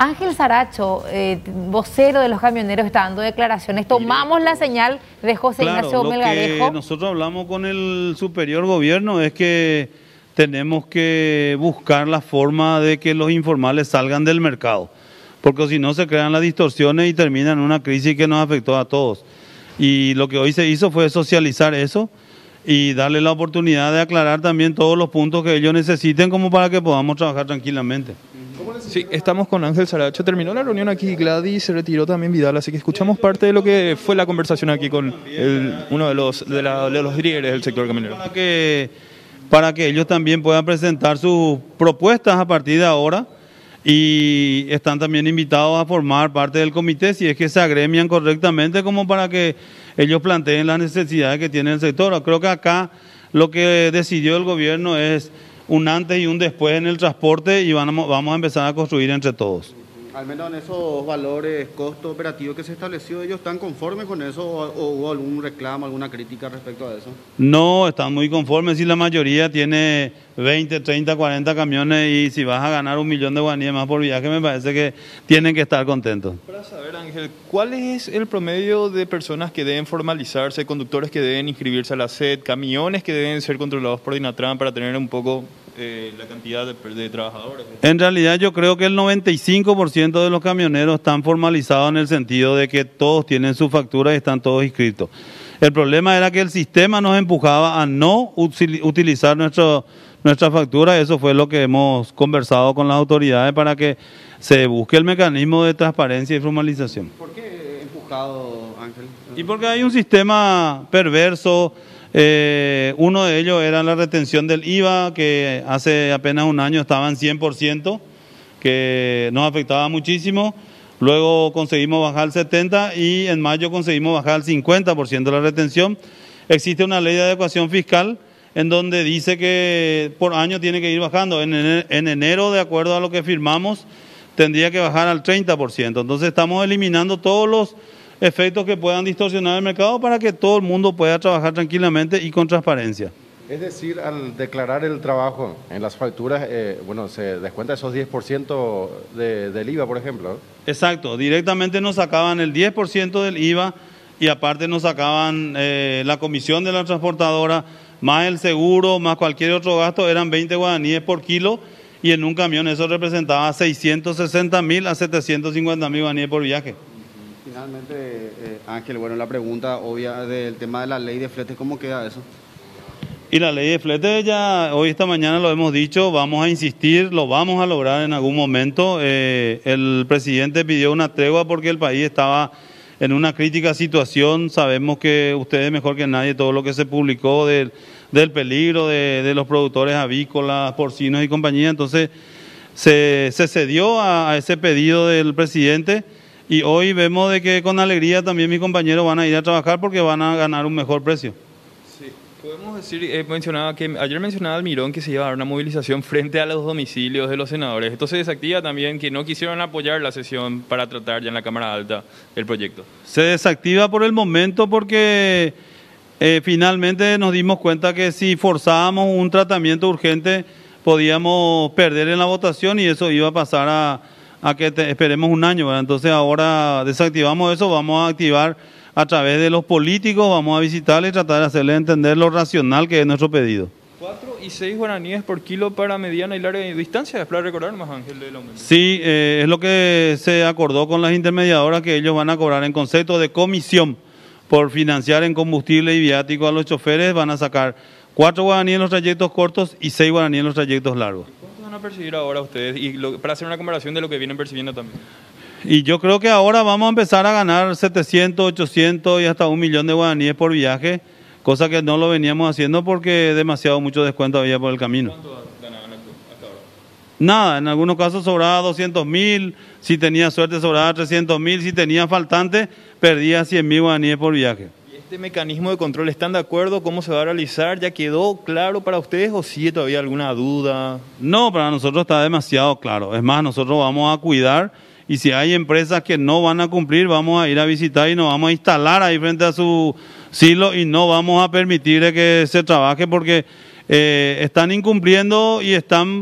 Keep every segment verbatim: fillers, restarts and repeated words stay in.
Ángel Saracho, eh, vocero de los camioneros, está dando declaraciones. Tomamos la señal de José Claro, Ignacio lo Melgarejo. que nosotros hablamos con el superior gobierno es que tenemos que buscar la forma de que los informales salgan del mercado, porque si no se crean las distorsiones y terminan en una crisis que nos afectó a todos. Y lo que hoy se hizo fue socializar eso y darle la oportunidad de aclarar también todos los puntos que ellos necesiten como para que podamos trabajar tranquilamente. Sí, estamos con Ángel Saracho. Terminó la reunión aquí Gladys, se retiró también Vidal, así que escuchamos parte de lo que fue la conversación aquí con el, uno de los, de, la, de los líderes del sector camionero. Para que, para que ellos también puedan presentar sus propuestas a partir de ahora, y están también invitados a formar parte del comité si es que se agremian correctamente, como para que ellos planteen las necesidades que tiene el sector. Creo que acá lo que decidió el gobierno es un antes y un después en el transporte y vamos, vamos a empezar a construir entre todos. Al menos en esos valores, costo operativo que se estableció, ¿ellos están conformes con eso o, o hubo algún reclamo, alguna crítica respecto a eso? No, están muy conformes. Si la mayoría tiene veinte, treinta, cuarenta camiones y si vas a ganar un millón de guaraníes más por viaje, me parece que tienen que estar contentos. Para saber, Ángel, ¿cuál es el promedio de personas que deben formalizarse, conductores que deben inscribirse a la S E D, camiones que deben ser controlados por Dinatran para tener un poco eh, la cantidad de, de trabajadores? En realidad yo creo que el noventa y cinco por ciento de los camioneros están formalizados en el sentido de que todos tienen su factura y están todos inscritos. El problema era que el sistema nos empujaba a no utilizar nuestro, nuestra factura. Eso fue lo que hemos conversado con las autoridades para que se busque el mecanismo de transparencia y formalización. ¿Por qué empujado, Ángel? Y porque hay un sistema perverso. Eh, uno de ellos era la retención del I V A, que hace apenas un año estaba en cien por ciento, que nos afectaba muchísimo. Luego conseguimos bajar al setenta por ciento y en mayo conseguimos bajar al cincuenta por ciento de la retención. Existe una ley de adecuación fiscal en donde dice que por año tiene que ir bajando. En enero, en enero, de acuerdo a lo que firmamos, tendría que bajar al treinta por ciento. Entonces estamos eliminando todos los efectos que puedan distorsionar el mercado para que todo el mundo pueda trabajar tranquilamente y con transparencia. Es decir, al declarar el trabajo en las facturas, eh, bueno, se descuenta esos diez por ciento de, del I V A, por ejemplo. Exacto, directamente nos sacaban el diez por ciento del I V A y aparte nos sacaban eh, la comisión de la transportadora, más el seguro, más cualquier otro gasto, eran veinte guaraníes por kilo y en un camión eso representaba seiscientos sesenta mil a setecientos cincuenta mil guaraníes por viaje. Finalmente, eh, Ángel, bueno, la pregunta obvia del tema de la ley de fletes, ¿cómo queda eso? Y la ley de flete ya hoy esta mañana lo hemos dicho, vamos a insistir, lo vamos a lograr en algún momento. Eh, el presidente pidió una tregua porque el país estaba en una crítica situación. Sabemos que ustedes mejor que nadie todo lo que se publicó del, del peligro de, de los productores avícolas, porcinos y compañía. Entonces se, se cedió a, a ese pedido del presidente. Y hoy vemos de que con alegría también mis compañeros van a ir a trabajar porque van a ganar un mejor precio. Sí, podemos decir, eh, mencionaba que ayer mencionaba Almirón que se iba a dar una movilización frente a los domicilios de los senadores. Esto se desactiva también, que no quisieron apoyar la sesión para tratar ya en la Cámara Alta el proyecto. Se desactiva por el momento porque eh, finalmente nos dimos cuenta que si forzábamos un tratamiento urgente podíamos perder en la votación y eso iba a pasar a... a que te, esperemos un año, ¿verdad? Entonces ahora desactivamos eso, vamos a activar a través de los políticos, vamos a visitarles y tratar de hacerles entender lo racional que es nuestro pedido. cuatro y seis guaraníes por kilo para mediana y larga distancia, es para recordar más, Ángel, del aumento. Sí, eh, es lo que se acordó con las intermediadoras, que ellos van a cobrar en concepto de comisión por financiar en combustible y viático a los choferes, van a sacar cuatro guaraníes en los trayectos cortos y seis guaraníes en los trayectos largos. ¿Cuánto van a percibir ahora ustedes? Y lo, para hacer una comparación de lo que vienen percibiendo también. Y yo creo que ahora vamos a empezar a ganar setecientos, ochocientos y hasta un millón de guaraníes por viaje, cosa que no lo veníamos haciendo porque demasiado mucho descuento había por el camino. ¿Cuánto ganaban hasta ahora? Nada, en algunos casos sobraba doscientos mil, si tenía suerte sobraba trescientos mil, si tenía faltante perdía cien mil guaraníes por viaje. ¿Y este mecanismo de control están de acuerdo? ¿Cómo se va a realizar? ¿Ya quedó claro para ustedes o sigue todavía alguna duda? No, para nosotros está demasiado claro. Es más, nosotros vamos a cuidar y si hay empresas que no van a cumplir, vamos a ir a visitar y nos vamos a instalar ahí frente a su silo y no vamos a permitir que se trabaje porque eh, están incumpliendo y están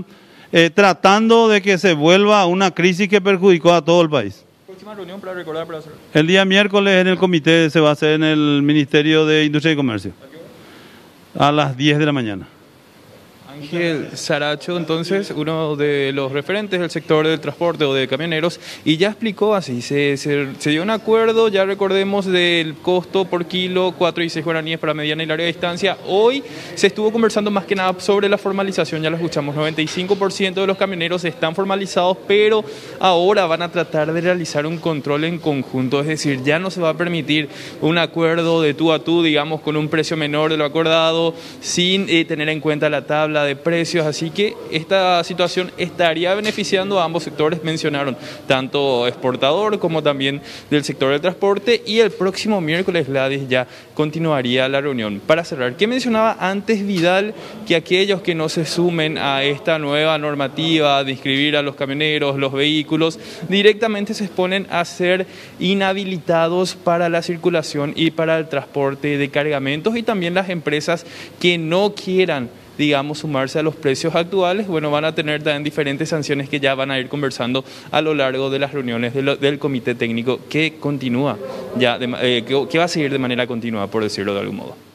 eh, tratando de que se vuelva una crisis que perjudicó a todo el país. Próxima reunión para recordar, para hacer. El día miércoles en el comité se va a hacer en el Ministerio de Industria y Comercio. A las diez de la mañana. Ángel Saracho, entonces, uno de los referentes del sector del transporte o de camioneros, y ya explicó así, se, se, se dio un acuerdo, ya recordemos, del costo por kilo, cuatro y seis guaraníes para mediana y larga distancia. Hoy se estuvo conversando más que nada sobre la formalización, ya lo escuchamos, noventa y cinco por ciento de los camioneros están formalizados, pero ahora van a tratar de realizar un control en conjunto, es decir, ya no se va a permitir un acuerdo de tú a tú, digamos, con un precio menor de lo acordado, sin eh, tener en cuenta la tabla de precios, así que esta situación estaría beneficiando a ambos sectores, mencionaron, tanto exportador como también del sector del transporte, y el próximo miércoles, Gladys, ya continuaría la reunión. Para cerrar, ¿qué mencionaba antes Vidal? Que aquellos que no se sumen a esta nueva normativa de inscribir a los camioneros, los vehículos, directamente se exponen a ser inhabilitados para la circulación y para el transporte de cargamentos, y también las empresas que no quieran, digamos, sumarse a los precios actuales, bueno, van a tener también diferentes sanciones que ya van a ir conversando a lo largo de las reuniones de lo, del comité técnico que continúa ya, de, eh, que, que va a seguir de manera continua, por decirlo de algún modo.